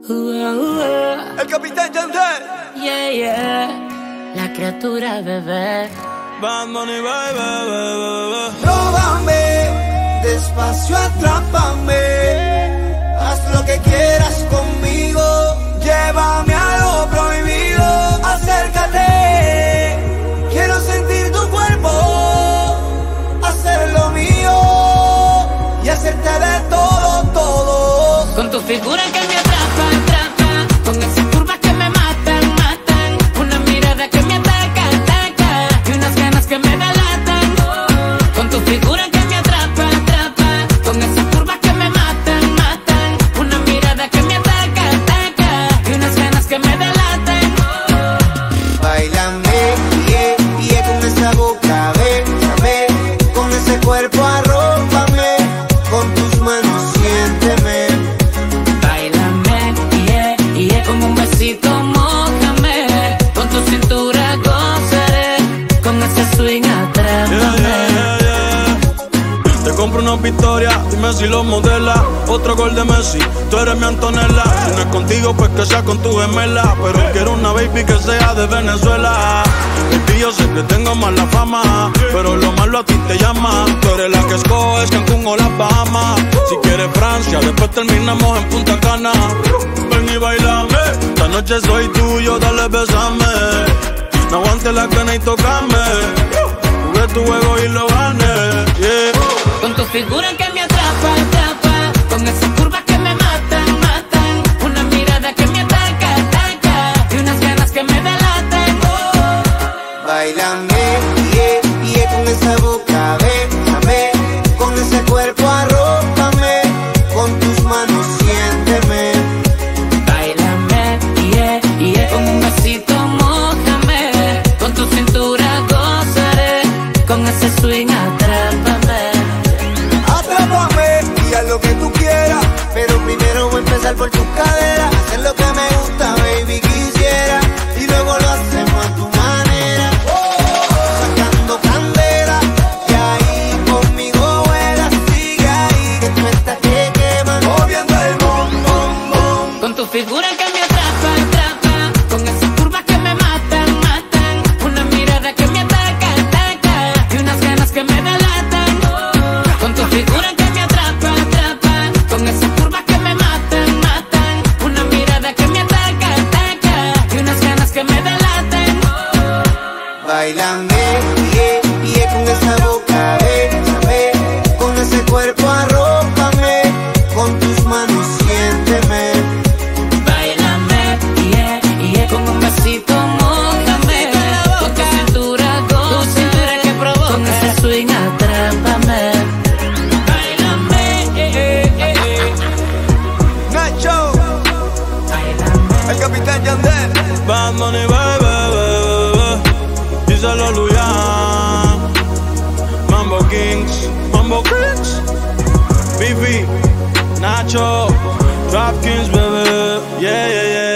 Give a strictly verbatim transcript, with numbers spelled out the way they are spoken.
Uh, uh, uh. El capitán Yandel. Yeah, yeah. La criatura, bebé. Bad Bunny, baby, baby. Róbame, despacio atrápame. Haz lo que quieras conmigo. Llévame a lo prohibido. Acércate, quiero sentir tu cuerpo. Hacer lo mío y hacerte de todo, todo. Con tu figura que me atrapa, atrapa. Con esas curvas que me matan, matan. Una mirada que me ataca, ataca. Y unas ganas que me delatan. Con tu figura que me atrapa, atrapa. Con esas curvas que me matan, matan. Una mirada que me ataca, ataca. Y unas ganas que me delatan. Báilame, yeah, yeah, con esa boca, bésame. Con ese cuerpo arrópame. Con tus manos siénteme. Bailame, yeah, yeah, con un besito mójame. Con tu cintura gozaré. Con ese swing atrápame. Yeah, yeah, yeah. Te compro una victoria, dime si lo modela. Otro gol de Messi, tú eres mi Antonella. Si no es contigo, pues que sea con tu gemela. Pero quiero una baby que sea de Venezuela. Baby, yo sé que tengo mala fama, pero lo malo a ti te llama. Tú eres la que escoges Cancún o las Bahamas. Si quieres Francia, después terminamos en Punta Cana. Ven y bailame, esta noche soy tuyo, dale besame. No aguantes la gana y tocame. Jugué tu juego y lo gané, yeah. Con tu figura que me atrapa, atrapa. Con esas curvas que me matan, matan. Una mirada que me ataca, ataca. Y unas ganas que me delatan. Báilame, yeah, yeah, con esa boca, bésame. Con ese cuerpo arrópame. Con tus manos siénteme. Bailame, yeah, yeah. Con un besito mójame. Con tu cintura gozaré. Con ese swing atrápame. Atrápame y haz lo que tú quieras. Pero primero voy a empezar por tus caderas. Hacer lo que me gusta, baby, quisiera. Y luego lo hacemos a tu manera. Sacando candela. Y ahí conmigo vuelas. Sigue ahí, que tú estás que quemas. Moviendo el bom, bom, bom. Con tu figura que me atrapa, atrapa. Con esas curvas que me matan, matan. Una mirada que me ataca, ataca. Y unas ganas que me delatan. Con tu figura que me atrapa, atrapa. Con esas curvas que me matan, matan. Una mirada que me ataca, ataca. Y unas ganas que me delatan. Báilame, yeah, yeah, con esa boca, bésame. Con ese cuerpo arrópame. Con tus manos siénteme. Bailame, yeah, yeah. Con un besito mójame. Con tu cintura goza, que provoca. Con ese swing atrápame. Bailame, eh, eh, eh, eh. Nacho, Bailame. el capitán Yandel. Bad Bunny, baby, baby. Díselo, Luyan. Mambo Kings, Mambo Kings. Bibi, Nacho, Drop Kings, baby. Yeah, yeah, yeah.